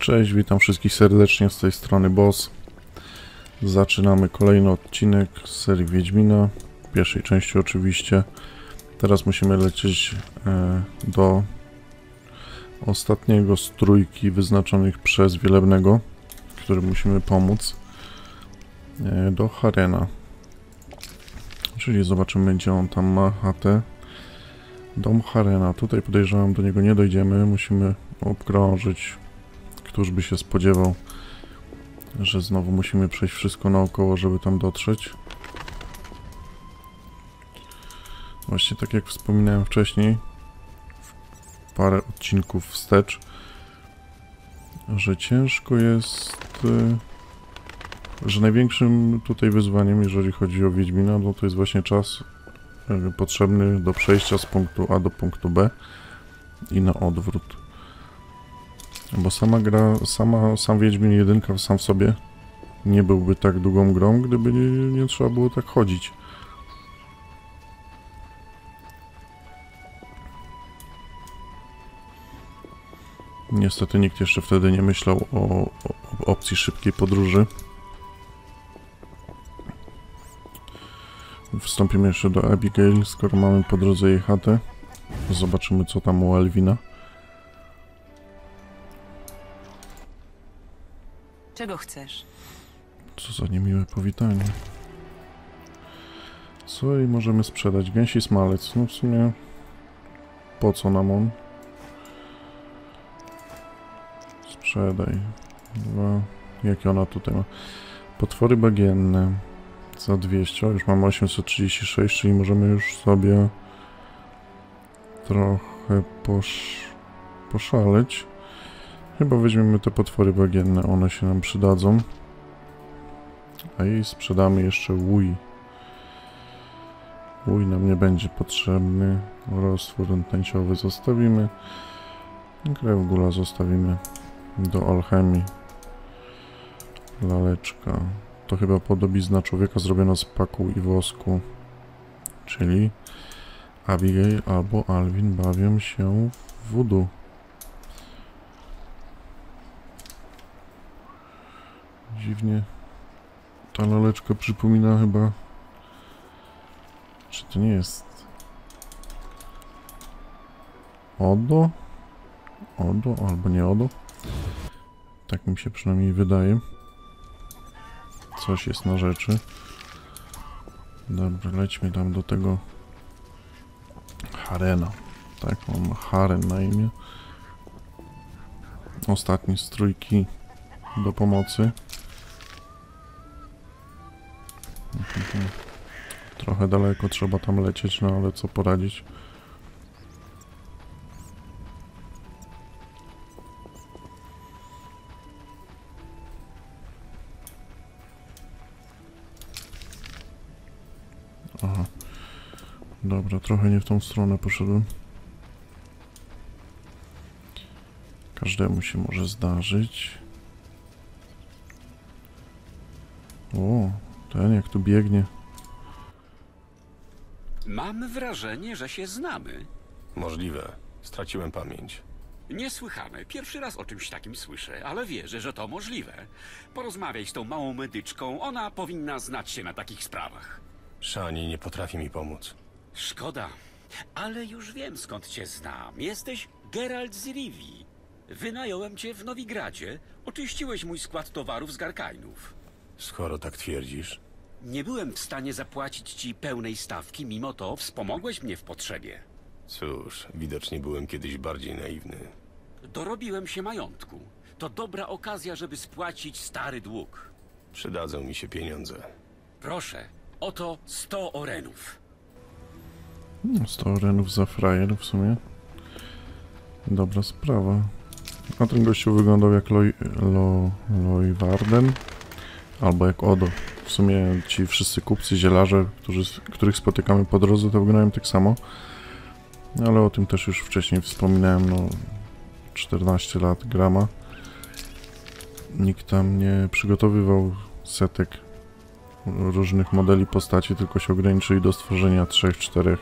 Cześć, witam wszystkich serdecznie, z tej strony Boss. Zaczynamy kolejny odcinek z serii Wiedźmina, pierwszej części oczywiście. Teraz musimy lecieć do ostatniego z trójki wyznaczonych przez Wielebnego, który musimy pomóc, do Harena. Czyli zobaczymy, gdzie on tam ma chatę. Dom Harena. Tutaj podejrzewam, do niego nie dojdziemy, musimy obkrążyć. Któż by się spodziewał, że znowu musimy przejść wszystko naokoło, żeby tam dotrzeć. Właśnie tak jak wspominałem wcześniej, parę odcinków wstecz, że ciężko jest, że największym tutaj wyzwaniem, jeżeli chodzi o Wiedźmina, no to jest właśnie czas potrzebny do przejścia z punktu A do punktu B i na odwrót. Bo sama gra, sam Wiedźmin 1 sam w sobie nie byłby tak długą grą, gdyby nie trzeba było tak chodzić. Niestety nikt jeszcze wtedy nie myślał o opcji szybkiej podróży. Wstąpimy jeszcze do Abigail, skoro mamy po drodze jej chatę. Zobaczymy, co tam u Elwina. Czego chcesz? Co za niemiłe powitanie. Co jej możemy sprzedać? Gęsi smalec. No w sumie po co nam on? Sprzedaj. Jakie ona tutaj ma? Potwory bagienne za 200. Już mamy 836, czyli możemy już sobie trochę poszaleć. Chyba weźmiemy te potwory bagienne, one się nam przydadzą. A jej sprzedamy jeszcze łój. Łój nam nie będzie potrzebny. Roztwór tęciowy zostawimy. Krew gula zostawimy do alchemii. Laleczka. To chyba podobizna człowieka zrobiona z paku i wosku. Czyli Abigail albo Alvin bawią się w voodoo. Dziwnie ta laleczka przypomina chyba... Czy to nie jest... Odo? Odo albo nie Odo? Tak mi się przynajmniej wydaje. Coś jest na rzeczy. Dobra, lećmy tam do tego Harena. Tak, on ma Haren na imię. Ostatni z trójki do pomocy. Trochę daleko trzeba tam lecieć, no ale co poradzić. Aha. Dobra, trochę nie w tą stronę poszedłem. Każdemu się może zdarzyć. O, ten jak tu biegnie. Mam wrażenie, że się znamy. Możliwe. Straciłem pamięć. Niesłychane. Pierwszy raz o czymś takim słyszę, ale wierzę, że to możliwe. Porozmawiaj z tą małą medyczką, ona powinna znać się na takich sprawach. Shani nie potrafi mi pomóc. Szkoda, ale już wiem, skąd cię znam. Jesteś Geralt z Rivii. Wynająłem cię w Nowigradzie. Oczyściłeś mój skład towarów z Garkainów. Skoro tak twierdzisz. Nie byłem w stanie zapłacić ci pełnej stawki, mimo to wspomogłeś mnie w potrzebie. Cóż, widocznie byłem kiedyś bardziej naiwny. Dorobiłem się majątku. To dobra okazja, żeby spłacić stary dług. Przydadzą mi się pieniądze. Proszę, oto 100 orenów. 100 orenów za frajer w sumie. Dobra sprawa. A ten gościu wyglądał jak Loy Warden. Albo jak Odo. W sumie ci wszyscy kupcy, zielarze, których spotykamy po drodze, to wyglądają tak samo. Ale o tym też już wcześniej wspominałem, no 14 lat grama. Nikt tam nie przygotowywał setek różnych modeli postaci, tylko się ograniczyli do stworzenia 3-4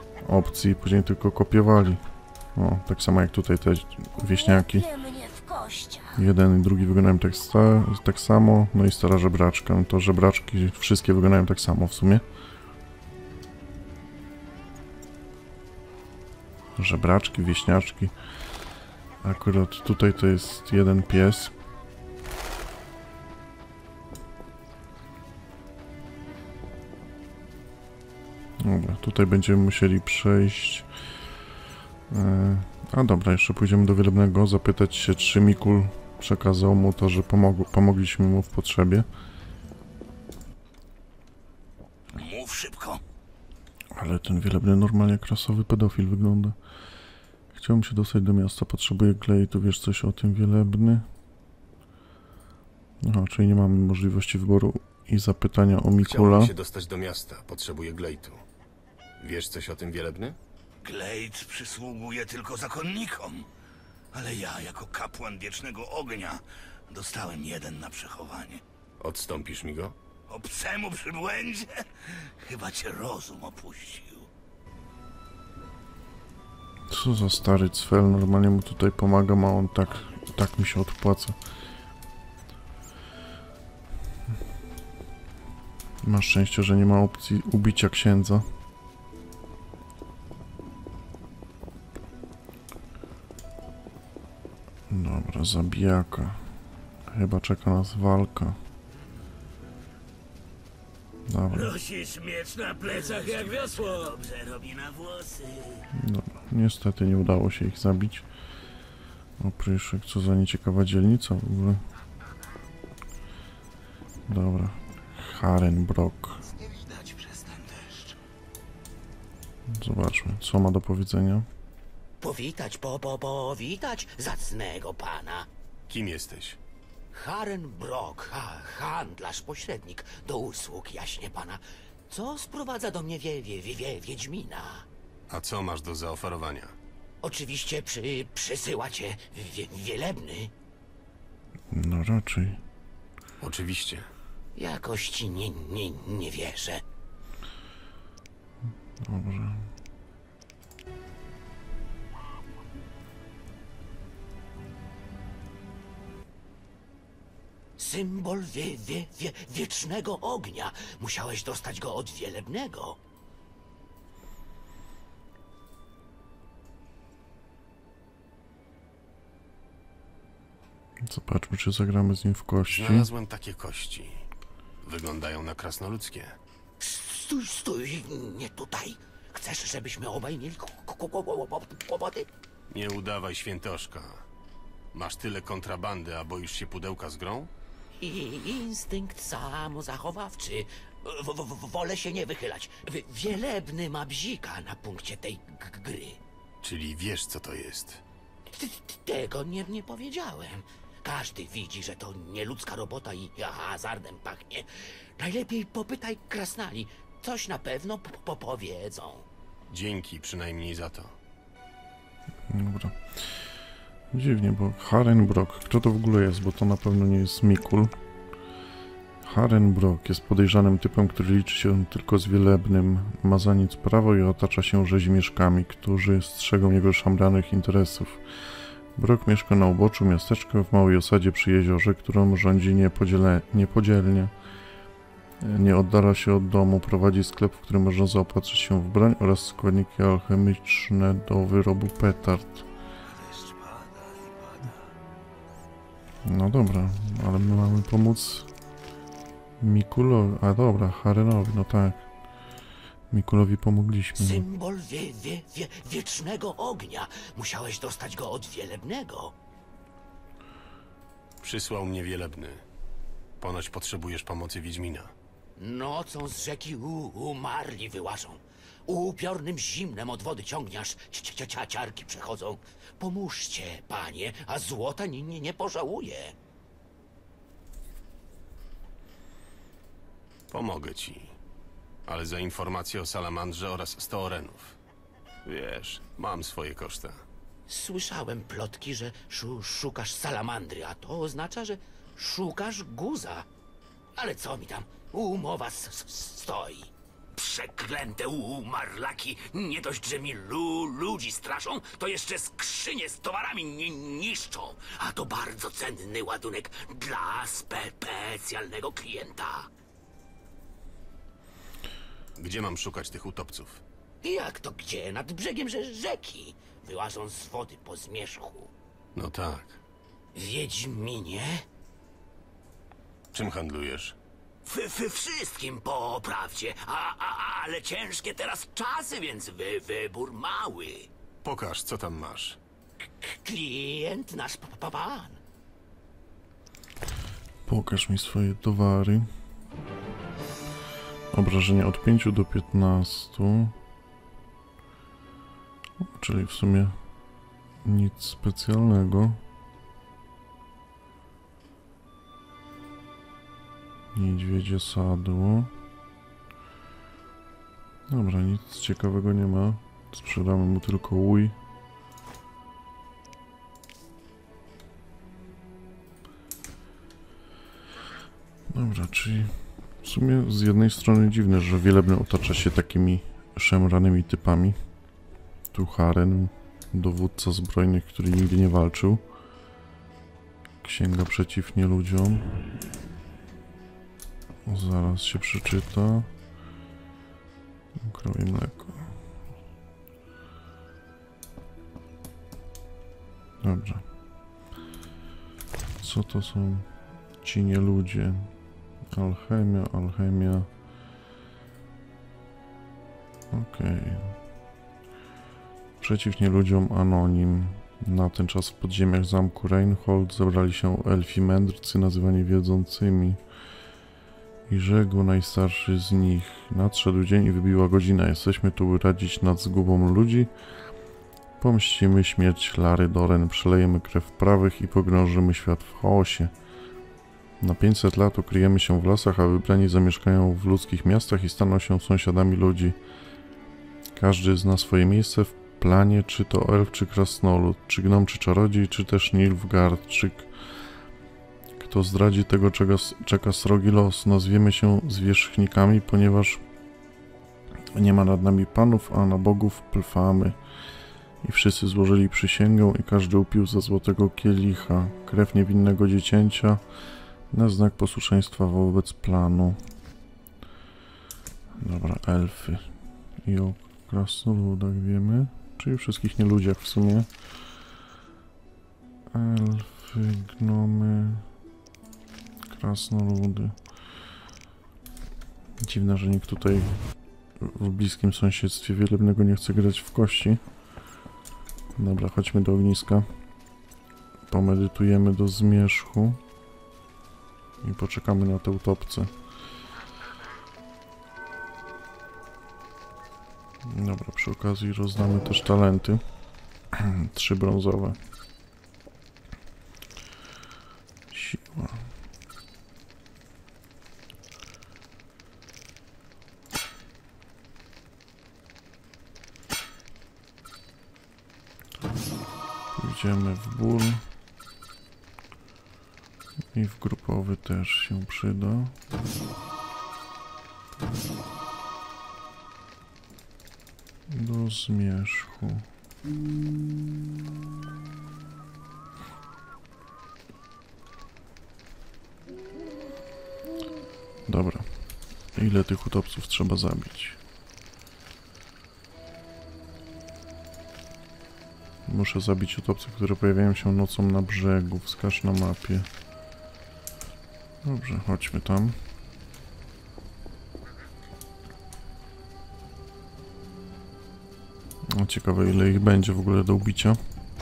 opcji, później tylko kopiowali. O, tak samo jak tutaj te wieśniaki. Jeden i drugi wyglądają tak samo. No i stara żebraczka. No to żebraczki wszystkie wyglądają tak samo w sumie. Żebraczki, wieśniaczki. Akurat tutaj to jest jeden pies. Dobra, tutaj będziemy musieli przejść. A dobra, jeszcze pójdziemy do Wielebnego, zapytać się, czy Mikul przekazał mu to, że pomogliśmy mu w potrzebie. Mów szybko. Ale ten Wielebny normalnie jak rasowy pedofil wygląda. Chciałbym się dostać do miasta, potrzebuję glejtu. Wiesz coś o tym, Wielebny? Aha, czyli nie mamy możliwości wyboru i zapytania o Mikula. Chciałbym się dostać do miasta. Potrzebuję glejtu. Wiesz coś o tym, Wielebny? Glejt przysługuje tylko zakonnikom. Ale ja, jako kapłan Wiecznego Ognia, dostałem jeden na przechowanie. Odstąpisz mi go? Obcemu przybłędzie? Chyba cię rozum opuścił. Co za stary cfel, normalnie mu tutaj pomagam, a on tak mi się odpłaca. Masz szczęście, że nie ma opcji ubicia księdza. Dobra, zabijaka. Chyba czeka nas walka. Dobra. Nosisz miecz na plecach jak wiosło. Dobrze robi na włosy. Dobra, niestety nie udało się ich zabić. Opryszek, co za nieciekawa dzielnica w ogóle. Dobra. Harenbrock. Nie widać przez ten deszcz. Zobaczmy, co ma do powiedzenia. Powitać, powitać zacnego pana. Kim jesteś? Harenbrock, handlarz, pośrednik, do usług, jaśnie pana. Co sprowadza do mnie Wiedźmina? A co masz do zaoferowania? Oczywiście przysyła cię Wielebny. No raczej. Oczywiście. Jakoś ci nie wierzę. Dobrze. Symbol wiecznego ognia. Musiałeś dostać go od Wielebnego. Zobaczmy, czy zagramy z nim w kości. Znalazłem takie kości. Wyglądają na krasnoludzkie. Stój, nie tutaj. Chcesz, żebyśmy obaj mieli kłopoty? Nie udawaj świętoszka. Masz tyle kontrabandy, a boisz się pudełka z grą? Instynkt samozachowawczy. Wolę się nie wychylać. Wielebny ma bzika na punkcie tej gry. Czyli wiesz, co to jest. Tego nie powiedziałem. Każdy widzi, że to nieludzka robota i hazardem pachnie. Najlepiej popytaj krasnali. Coś na pewno powiedzą. Dzięki przynajmniej za to. Dobra. Dziwnie, bo Harenbrock, kto to w ogóle jest, bo to na pewno nie jest Mikul. Harenbrock jest podejrzanym typem, który liczy się tylko z Wielebnym. Ma za nic prawo i otacza się rzeźmieszkami, którzy strzegą jego szamranych interesów. Brock mieszka na uboczu miasteczka w małej osadzie przy jeziorze, którą rządzi niepodzielnie. Nie oddala się od domu, prowadzi sklep, w którym można zaopatrzyć się w broń oraz składniki alchemiczne do wyrobu petard. No dobra, ale my mamy pomóc Mikulowi, a dobra, Harenowi, no tak. Mikulowi pomogliśmy. Symbol wiecznego ognia. Musiałeś dostać go od Wielebnego. Przysłał mnie Wielebny. Ponoć potrzebujesz pomocy Wiedźmina. Nocą z rzeki umarli wyłażą. Upiornym zimnem od wody ciągniasz, ciarki przechodzą. Pomóżcie, panie, a złota nie pożałuję. Pomogę ci. Ale za informację o salamandrze oraz 100 orenów. Wiesz, mam swoje koszta. Słyszałem plotki, że szukasz salamandry, a to oznacza, że szukasz guza. Ale co mi tam? Umowa stoi. przeklęte umarlaki nie dość, że mi ludzi straszą, to jeszcze skrzynie z towarami niszczą. A to bardzo cenny ładunek dla specjalnego klienta. Gdzie mam szukać tych utopców? Jak to gdzie? Nad brzegiem rzeki. Wyłażą z wody po zmierzchu. No tak. Wiedźminie? Czym handlujesz? Wszystkim po prawdzie, ale ciężkie teraz czasy, więc wybór mały. Pokaż, co tam masz. Klient nasz pan. Pokaż mi swoje towary. Obrażenia od 5 do 15. Czyli w sumie nic specjalnego. Niedźwiedzie sadło. Dobra, nic ciekawego nie ma. Sprzedamy mu tylko łój. Dobra, czyli w sumie z jednej strony dziwne, że Wielebny otacza się takimi szemranymi typami. Tu Haren, dowódca zbrojnych, który nigdy nie walczył. Księga przeciw nieludziom. Zaraz się przeczyta. Krowie mleko. Dobrze. Co to są ci nieludzie? Alchemia, alchemia. Okej. Przeciw nieludziom anonim. Na ten czas w podziemiach zamku Reinhold zebrali się elfi mędrcy nazywani wiedzącymi. I rzekł najstarszy z nich: nadszedł dzień i wybiła godzina. Jesteśmy tu, by radzić nad zgubą ludzi. Pomścimy śmierć Lary Doren, przelejemy krew prawych i pogrążymy świat w chaosie. Na 500 lat ukryjemy się w lasach, a wybrani zamieszkają w ludzkich miastach i staną się sąsiadami ludzi. Każdy zna swoje miejsce w planie, czy to elf, czy krasnolud, czy gnom, czy czarodziej, czy też Nilfgaardczyk. Kto zdradzi tego, czego czeka srogi los. Nazwiemy się zwierzchnikami, ponieważ nie ma nad nami panów, a na bogów plfamy. I wszyscy złożyli przysięgę i każdy upił ze złotego kielicha krew niewinnego dziecięcia na znak posłuszeństwa wobec planu. Dobra, elfy. I o krasnoludach wiemy. Czyli wszystkich nieludziach w sumie. Elfy, gnomy, krasnoludy. Dziwne, że nikt tutaj w bliskim sąsiedztwie Wielebnego nie chce grać w kości. Dobra, chodźmy do ogniska. Pomedytujemy do zmierzchu. I poczekamy na te utopce. Dobra, przy okazji rozdamy też talenty. 3 brązowe. Siła. Pójdziemy w ból. I w grupowy też się przyda. Do zmierzchu. Dobra. Ile tych utopców trzeba zabić? Muszę zabić utopce, które pojawiają się nocą na brzegu. Wskaż na mapie. Dobrze, chodźmy tam. No, ciekawe, ile ich będzie w ogóle do ubicia.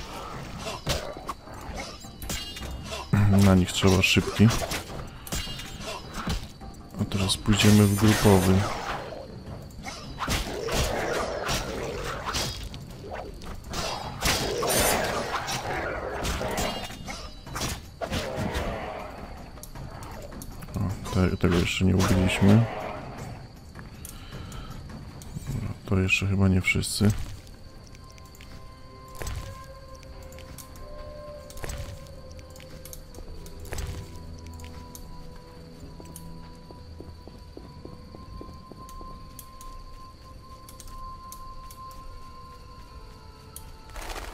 Na nich trzeba szybki. A teraz pójdziemy w grupowy. Tego jeszcze nie ubiliśmy. To jeszcze chyba nie wszyscy.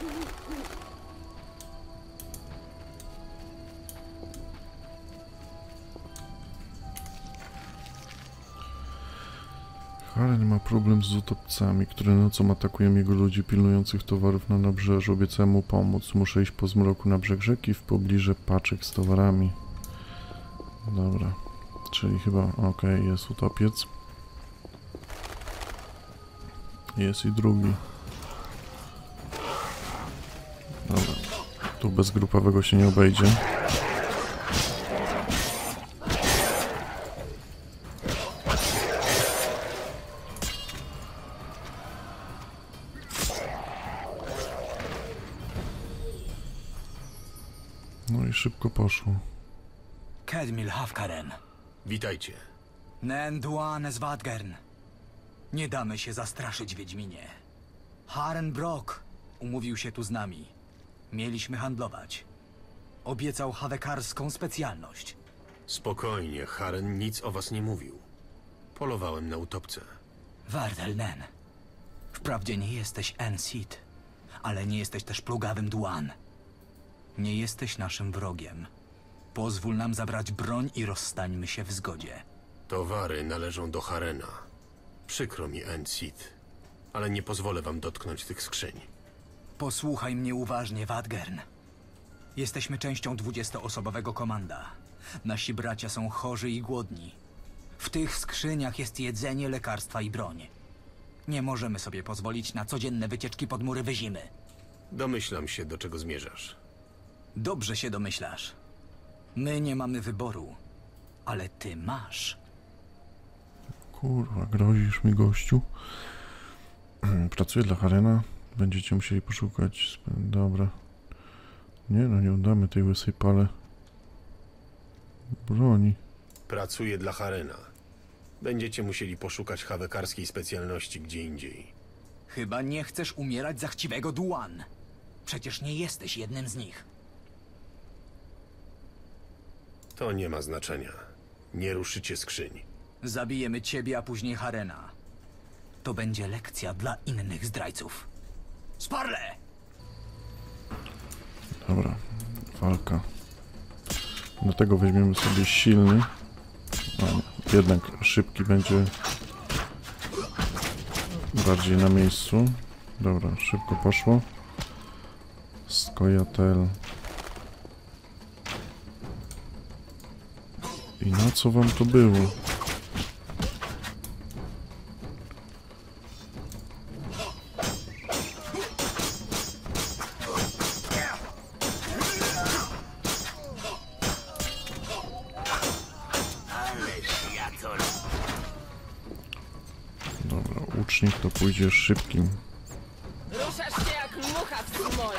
Haren ma problem z utopcami, które nocą atakują jego ludzi pilnujących towarów na nabrzeżu. Obiecałem mu pomóc. Muszę iść po zmroku na brzeg rzeki w pobliże paczek z towarami. Dobra. Czyli chyba... Okej, jest utopiec. Jest i drugi. Dobra. Tu bez grupowego się nie obejdzie. No i szybko poszło. Kedmil Hafkaren. Witajcie. Nen Duan Swadgern. Nie damy się zastraszyć, Wiedźminie. Haren Brock umówił się tu z nami. Mieliśmy handlować. Obiecał hawekarską specjalność. Spokojnie, Haren nic o was nie mówił. Polowałem na utopce. Wardel Nen. Wprawdzie nie jesteś Ensid, ale nie jesteś też plugawym Duan. Nie jesteś naszym wrogiem. Pozwól nam zabrać broń i rozstańmy się w zgodzie. Towary należą do Harena. Przykro mi, Ensid, ale nie pozwolę wam dotknąć tych skrzyń. Posłuchaj mnie uważnie, Wadgern. Jesteśmy częścią 20-osobowego komanda. Nasi bracia są chorzy i głodni. W tych skrzyniach jest jedzenie, lekarstwa i broń. Nie możemy sobie pozwolić na codzienne wycieczki pod mury Wyzimy. Domyślam się, do czego zmierzasz. Dobrze się domyślasz. My nie mamy wyboru, ale ty masz. Kurwa, grozisz mi, gościu. Pracuję dla Harena. Będziecie musieli poszukać... Dobra. Nie no, nie oddamy tej łysej pale broni. Pracuję dla Harena. Będziecie musieli poszukać hawekarskiej specjalności gdzie indziej. Chyba nie chcesz umierać za chciwego Duan. Przecież nie jesteś jednym z nich. To nie ma znaczenia. Nie ruszycie skrzyń. Zabijemy ciebie, a później Harena. To będzie lekcja dla innych zdrajców. Sparle! Dobra, walka. Dlatego weźmiemy sobie silny. A, jednak szybki będzie bardziej na miejscu. Dobra, szybko poszło. Skojatel. I na co wam to było? Dobra, łucznik to pójdzie szybkim. Ruszasz się jak mucha w smole.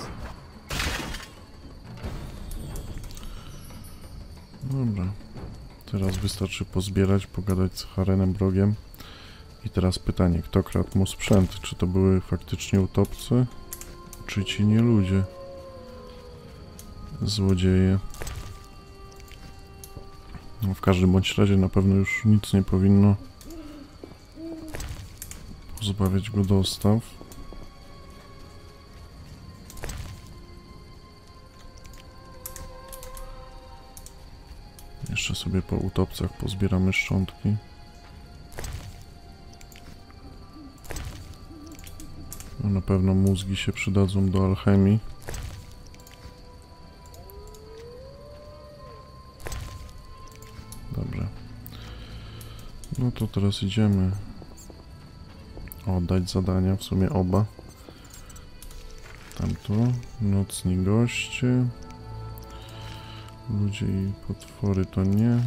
Dobra. Teraz wystarczy pozbierać, pogadać z Harenem Brogiem. I teraz pytanie, kto kradł mu sprzęt? Czy to były faktycznie utopcy? Czy ci nie ludzie? Złodzieje. No, w każdym bądź razie na pewno już nic nie powinno pozbawiać go dostaw. Jeszcze sobie po utopcach pozbieramy szczątki. No, na pewno mózgi się przydadzą do alchemii. Dobrze. No to teraz idziemy oddać zadania, w sumie oba. Tamto, nocni goście. Ludzie i potwory to nie.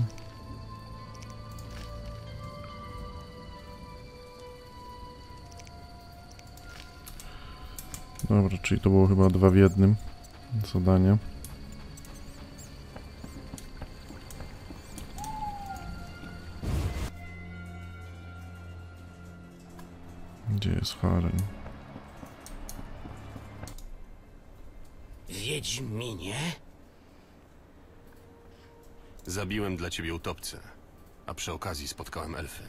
Dobra, czyli to było chyba 2 w 1 zadanie. Gdzie jest Haren? Wiedźminie? Zabiłem dla ciebie utopcę, a przy okazji spotkałem elfy.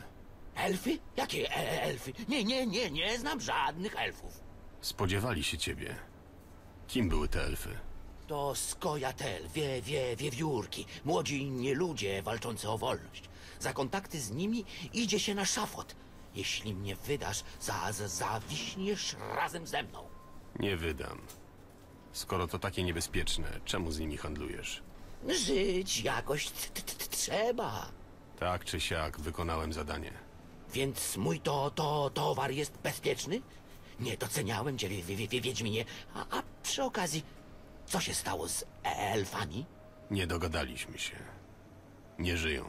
Elfy? Jakie elfy? Nie znam żadnych elfów. Spodziewali się ciebie. Kim były te elfy? To Skojatel, wiewiórki, młodzi nieludzie walczący o wolność. Za kontakty z nimi idzie się na szafot. Jeśli mnie wydasz, zawiśniesz razem ze mną. Nie wydam. Skoro to takie niebezpieczne, czemu z nimi handlujesz? Żyć jakoś trzeba. Tak czy siak wykonałem zadanie. Więc mój towar jest bezpieczny? Nie doceniałem cię, Wiedźminie. A przy okazji, co się stało z elfami? Nie dogadaliśmy się. Nie żyją.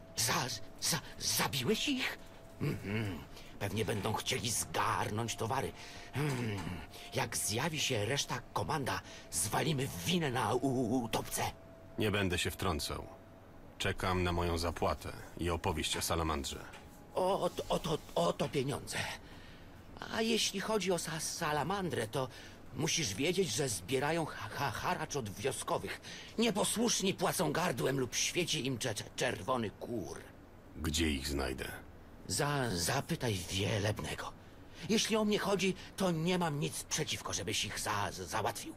Zabiłeś ich? Pewnie będą chcieli zgarnąć towary. Jak zjawi się reszta komanda, zwalimy winę na utopce. Nie będę się wtrącał. Czekam na moją zapłatę i opowieść o salamandrze. Oto pieniądze. A jeśli chodzi o salamandrę, to musisz wiedzieć, że zbierają haracz od wioskowych. Nieposłuszni płacą gardłem lub świeci im czerwony kur. Gdzie ich znajdę? Zapytaj Wielebnego. Jeśli o mnie chodzi, to nie mam nic przeciwko, żebyś ich załatwił.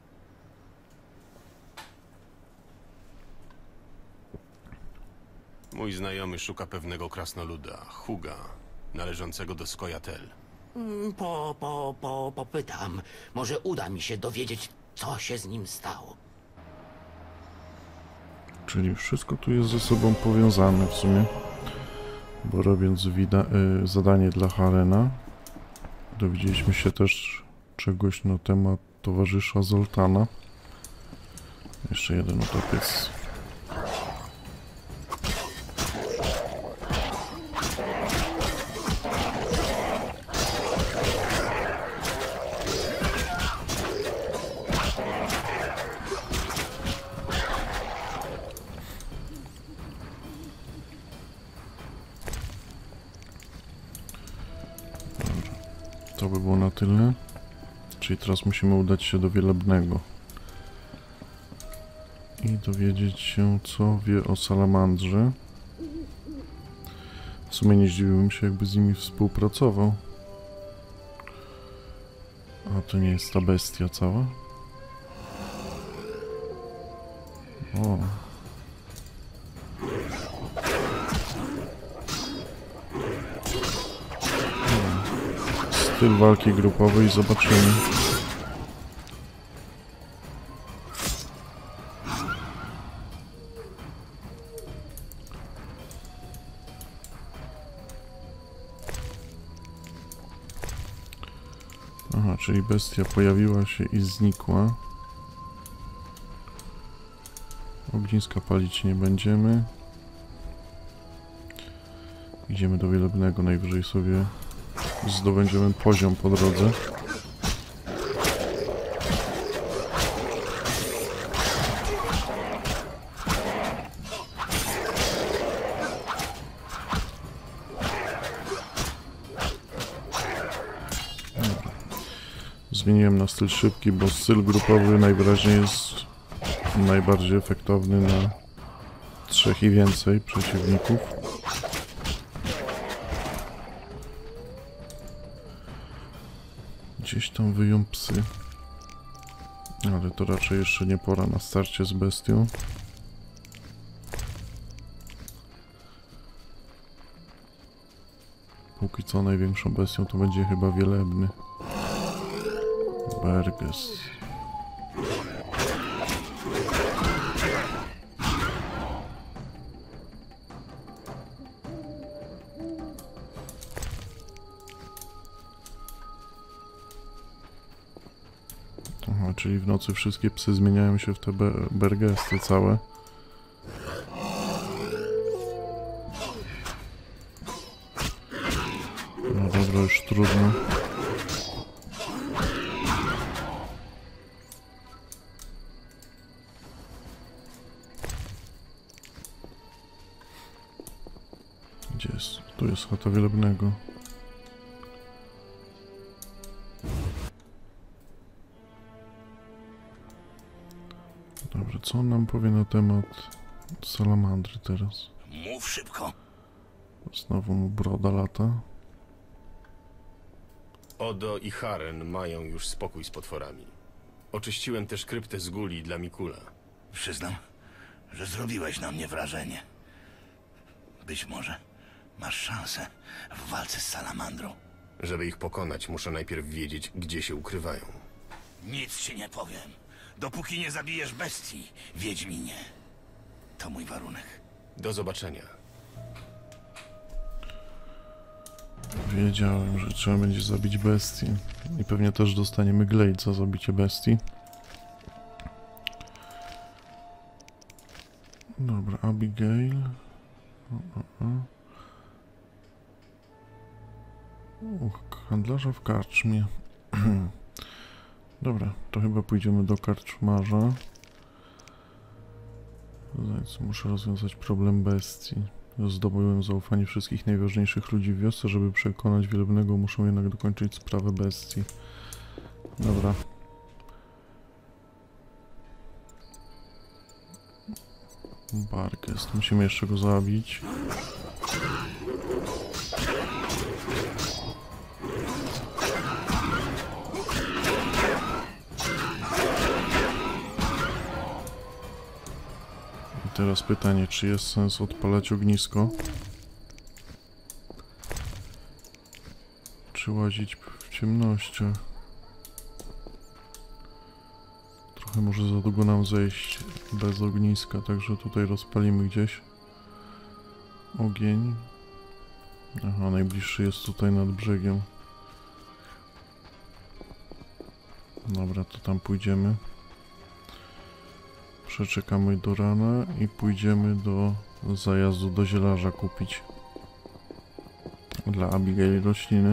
Mój znajomy szuka pewnego krasnoluda, Huga, należącego do Skojatel. Popytam. Może uda mi się dowiedzieć, co się z nim stało. Czyli wszystko tu jest ze sobą powiązane w sumie. Bo robiąc zadanie dla Harena, dowiedzieliśmy się też czegoś na temat towarzysza Zoltana. Jeszcze jeden utopiec. To by było na tyle. Czyli teraz musimy udać się do Wielebnego i dowiedzieć się, co wie o salamandrze. W sumie nie zdziwiłbym się, jakby z nimi współpracował. A to nie jest ta bestia cała? O. Styl walki grupowej, zobaczymy. Aha, czyli bestia pojawiła się i znikła. Ogniska palić nie będziemy. Idziemy do Wielebnego, najwyżej sobie zdobędziemy poziom po drodze. Zmieniłem na styl szybki, bo styl grupowy najwyraźniej jest najbardziej efektowny na 3 i więcej przeciwników. Gdzieś tam wyją psy. Ale to raczej jeszcze nie pora na starcie z bestią. Póki co największą bestią to będzie chyba Wielebny. Berges. Aha, czyli w nocy wszystkie psy zmieniają się w te bergesty całe. No dobra, już trudno. Gdzie jest? Tu jest chata Wielebnego. Dobrze, co on nam powie na temat salamandry teraz? Mów szybko. Znowu mu broda lata. Odo i Haren mają już spokój z potworami. Oczyściłem też kryptę z guli dla Mikula. Przyznam, że zrobiłeś na mnie wrażenie. Być może masz szansę w walce z salamandrą. Żeby ich pokonać, muszę najpierw wiedzieć, gdzie się ukrywają. Nic ci nie powiem, dopóki nie zabijesz bestii, Wiedźminie. To mój warunek. Do zobaczenia. Wiedziałem, że trzeba będzie zabić bestię. I pewnie też dostaniemy glade za zabicie bestii. Dobra, Abigail. Handlarza w karczmie. Dobra, to chyba pójdziemy do karczmarza. Muszę rozwiązać problem bestii. Zdobyłem zaufanie wszystkich najważniejszych ludzi w wiosce. Żeby przekonać Wielebnego, muszę jednak dokończyć sprawę bestii. Dobra. Barkest. Musimy jeszcze go zabić. I teraz pytanie, czy jest sens odpalać ognisko? Czy łazić w ciemnościach? Trochę może za długo nam zejść bez ogniska, także tutaj rozpalimy gdzieś ogień. Aha, najbliższy jest tutaj nad brzegiem. Dobra, to tam pójdziemy. Przeczekamy do rana i pójdziemy do zajazdu do zielarza kupić dla Abigail rośliny.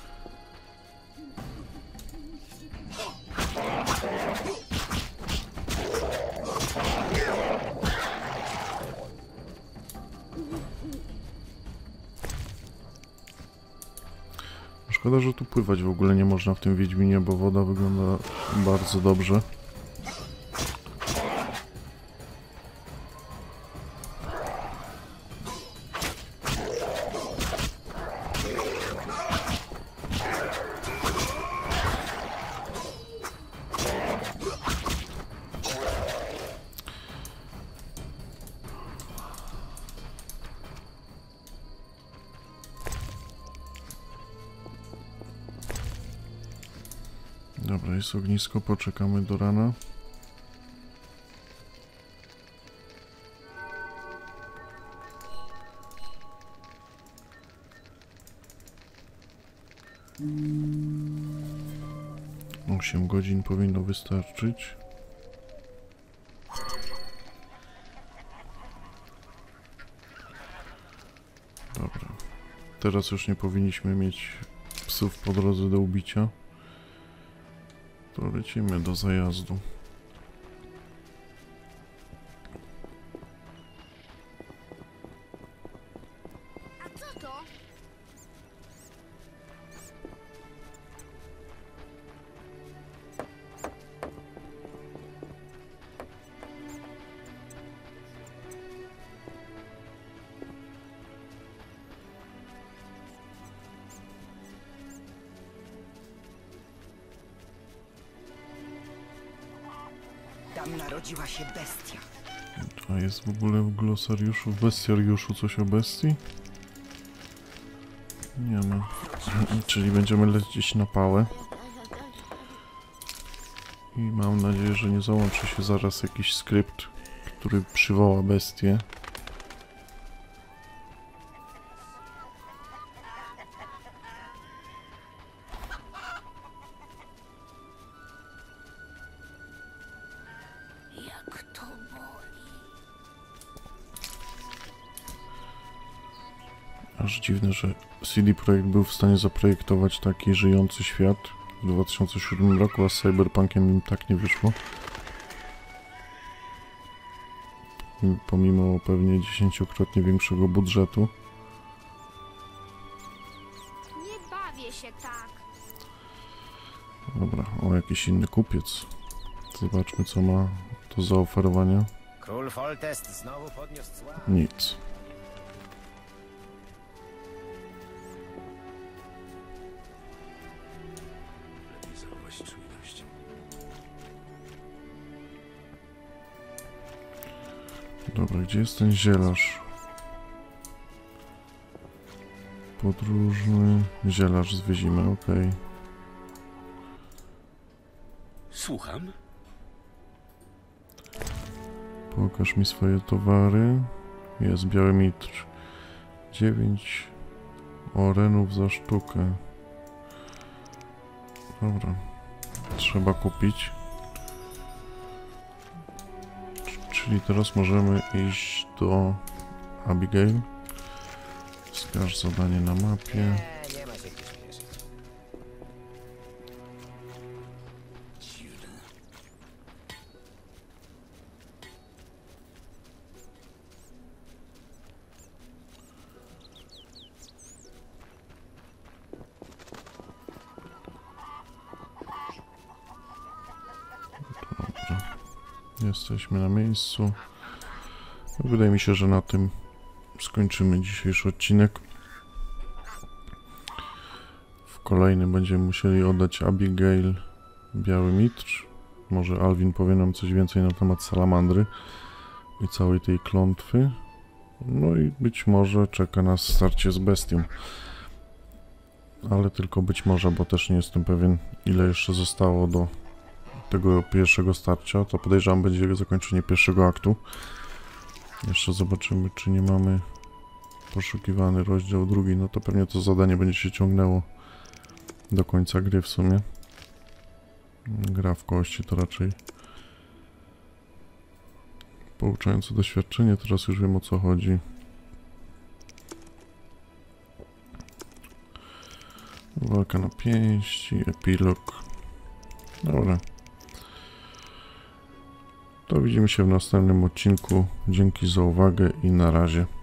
Szkoda, że tu pływać w ogóle nie można w tym Wiedźminie, bo woda wygląda bardzo dobrze. Dobra, jest ognisko, poczekamy do rana. Osiem godzin powinno wystarczyć. Dobra. Teraz już nie powinniśmy mieć psów po drodze do ubicia. To lecimy do zajazdu. A co to? Tam narodziła się bestia. A jest w ogóle w glosariuszu, w bestiariuszu coś o bestii? Nie ma. Czyli będziemy lecieć na pałę. I mam nadzieję, że nie załączy się zaraz jakiś skrypt, który przywoła bestię. Jak to boli. Aż dziwne, że CD Projekt był w stanie zaprojektować taki żyjący świat w 2007 roku, a z Cyberpunkiem im tak nie wyszło. Pomimo pewnie 10-krotnie większego budżetu. Nie bawię się tak. Dobra, o, jakiś inny kupiec. Zobaczmy, co ma do zaoferowania. Król Foltest znowu podniósł cła. Nic. Lepiej zachować czujność. Dobra, gdzie jest ten zielarz? Podróżny zielarz zwiedzimy, okej. Słucham? Pokaż mi swoje towary. Jest biały mitrz. 9 orenów za sztukę. Dobra. Trzeba kupić. Czyli teraz możemy iść do Abigail. Wskaż zadanie na mapie. Nie ma się gdzie śpieszyć. Dziwne. Jesteśmy na miejscu. Wydaje mi się, że na tym skończymy dzisiejszy odcinek. W kolejnym będziemy musieli oddać Abigail biały mitrz. Może Alvin powie nam coś więcej na temat salamandry i całej tej klątwy. No i być może czeka nas starcie z bestią. Ale tylko być może, bo też nie jestem pewien, ile jeszcze zostało do tego pierwszego starcia. To podejrzewam, będzie zakończenie pierwszego aktu. Jeszcze zobaczymy, czy nie mamy poszukiwany rozdział drugi. No to pewnie to zadanie będzie się ciągnęło do końca gry w sumie. Gra w kości to raczej pouczające doświadczenie. Teraz już wiem, o co chodzi. Walka na pięści, epilog. Dobra. To widzimy się w następnym odcinku. Dzięki za uwagę i na razie.